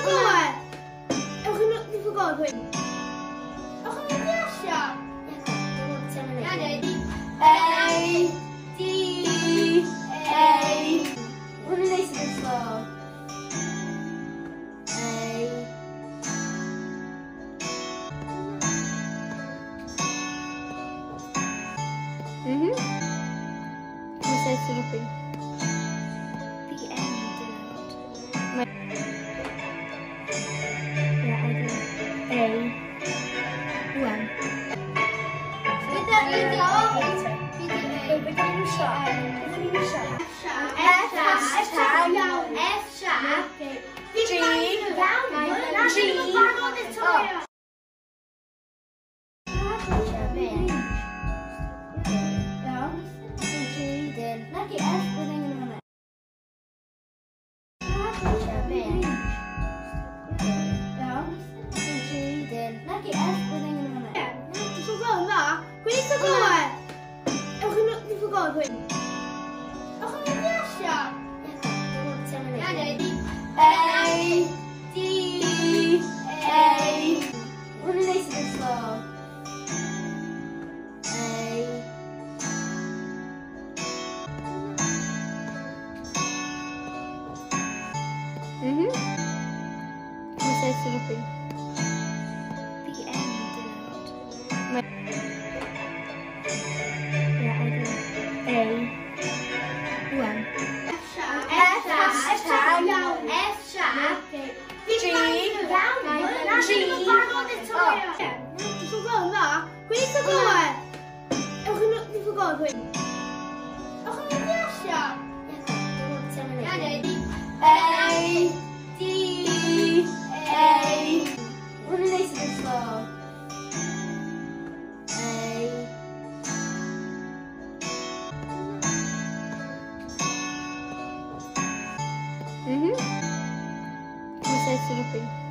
due. Ewch yn ddifogol hyn. Ewch yn mynd i asio. A, D, A. Rwy'n neis yn slow. A. What says to the thing? The end. Yeah, I do. A. One. What says to the thing? The end. Yeah, I do. A. One. What says to the thing?